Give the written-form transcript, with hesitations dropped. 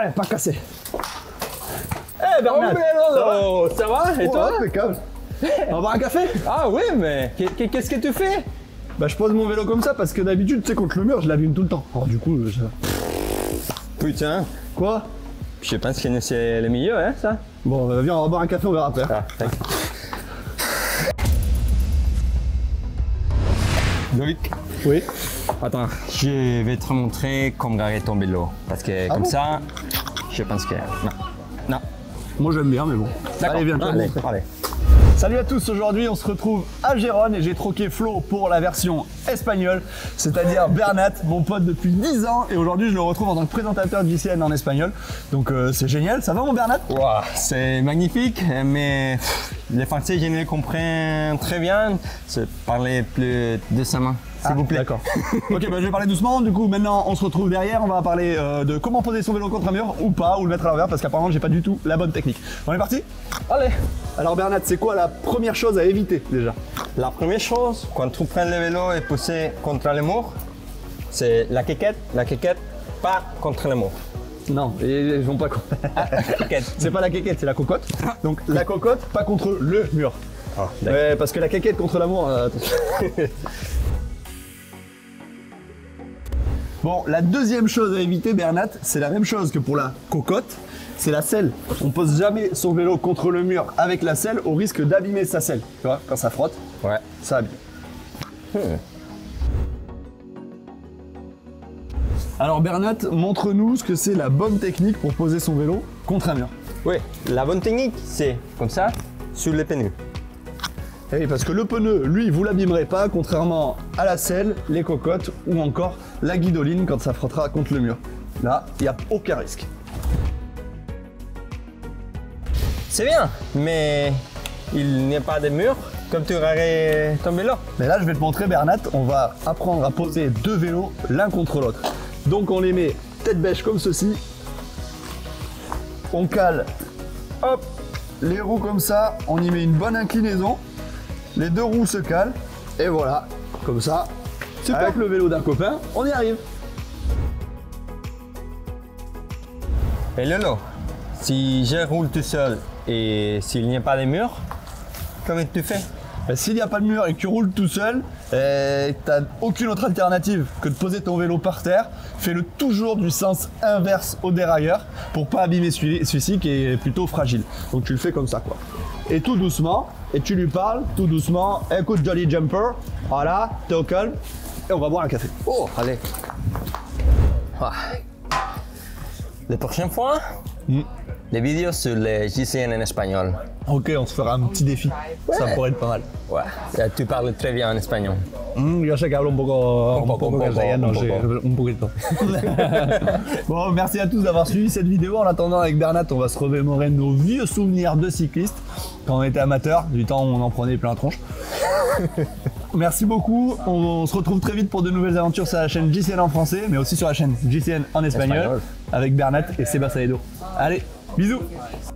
Allez, pas cassé. Eh Bernard, ça va? Et toi? Impeccable. On va boire un café? Ah oui, mais qu'est-ce que tu fais? Bah je pose mon vélo comme ça parce que d'habitude, tu sais, contre le mur, je l'abîme tout le temps. Alors du coup, Putain, Quoi? je pense que c'est le mieux, hein, ça? Bon, viens, on va boire un café, on verra après. Ah, tac. Loïc, Oui. attends, je vais te montrer comment garer ton vélo. Parce que comme bon ça, je pense que... Non. Moi j'aime bien, mais bon. D'accord. Allez, viens, je te Allez, montre. allez. Salut à tous, aujourd'hui on se retrouve à Gérone et j'ai troqué Flo pour la version espagnole, c'est-à-dire Bernat, mon pote depuis 10 ans et aujourd'hui je le retrouve en tant que présentateur de JCN en espagnol. Donc c'est génial, ça va mon Bernat? Wow, c'est magnifique, mais les Français, je ne les comprends très bien. Parlez plus doucement, s'il vous plaît. D'accord. Ok, bah, je vais parler doucement, du coup maintenant on se retrouve derrière, on va parler de comment poser son vélo contre un mur ou pas, ou le mettre à l'envers parce qu'apparemment j'ai pas du tout la bonne technique. On est parti? Allez. Alors Bernat, c'est quoi la première chose à éviter déjà? La première chose, quand tu prends le vélo et pousses contre le mur, c'est la quéquette, pas contre le mur. Non, ils vont pas... C'est pas la quéquette, c'est la cocotte. Donc la cocotte, pas contre le mur. Ah, Ouais, parce que la quéquette contre l'amour... attention. Bon, la deuxième chose à éviter, Bernat, c'est la même chose que pour la cocotte, c'est la selle. On pose jamais son vélo contre le mur avec la selle au risque d'abîmer sa selle. Tu vois, quand ça frotte, Ouais. ça abîme. Alors Bernat, montre-nous ce que c'est la bonne technique pour poser son vélo contre un mur. Oui, la bonne technique, c'est comme ça, sur les pneus. Eh, parce que le pneu, lui, vous l'abîmerez pas, contrairement à la selle, les cocottes ou encore la guidoline quand ça frottera contre le mur. Là, il n'y a aucun risque. C'est bien, mais il n'y a pas de mur comme tu aurais ton vélo. Mais là, je vais te montrer, Bernat, on va apprendre à poser deux vélos l'un contre l'autre. Donc on les met tête bêche comme ceci. On cale, hop, les roues comme ça, on y met une bonne inclinaison. Les deux roues se calent, et voilà, comme ça, avec le vélo d'un copain, on y arrive. Et Lolo, si je roule tout seul et s'il n'y a pas de mur, comment tu fais? Ben, s'il n'y a pas de mur et que tu roules tout seul, t'as aucune autre alternative que de poser ton vélo par terre. Fais-le toujours du sens inverse au dérailleur pour pas abîmer celui-ci qui est plutôt fragile. Donc tu le fais comme ça quoi. Et tout doucement, et tu lui parles tout doucement. Écoute Jolly Jumper, voilà, t'es au calme et on va boire un café. Oh, allez. Ah. La prochaine fois, les vidéos sur les JCN en espagnol. Ok, on se fera un petit défi. Ça pourrait être pas mal. Ouais, tu parles très bien en espagnol. Yo sé que hablo un poco castellano, sí, poco. un poquito. Bon, merci à tous d'avoir suivi cette vidéo. En attendant, avec Bernat, on va se remémorer nos vieux souvenirs de cyclistes quand on était amateur, du temps où on en prenait plein la tronche. Merci beaucoup. On se retrouve très vite pour de nouvelles aventures sur la chaîne JCN en français, mais aussi sur la chaîne JCN en espagnol, avec Bernat et Sébastien Edo. Allez, bisous.